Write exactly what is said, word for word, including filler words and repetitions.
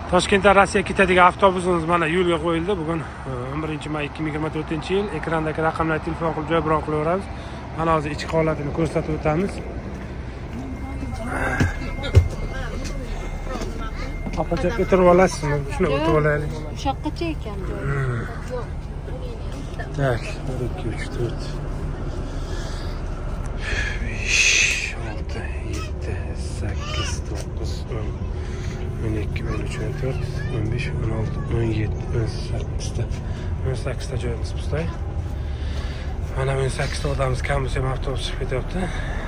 Toshkentdan Rossiyaga ketadigan avtobusimiz mana yo'lga qo'yildi. Bugun o'n birinchi may ikki ming yigirma to'rtinchi yil. Ekrandagi raqamlarga telefon qilib joy bron qilaveramiz. Mana hozir ichki holatini ko'rsatib o'tamiz. Apacha o'tirib olasizmi? Shuni o'tirib olaylik. Shoqqacha ekan joy. Tak, bir ikki uch to'rt besh olti yetti sakkiz to'qqiz o'n o'n ikki o'n uch o'n to'rt o'n besh o'n olti o'n yetti o'n sakkizta o'n sakkizta joyimiz pustay. Mana o'n sakkizta odamimiz kam bo'lsa ham avtobus chiqib ketyapti.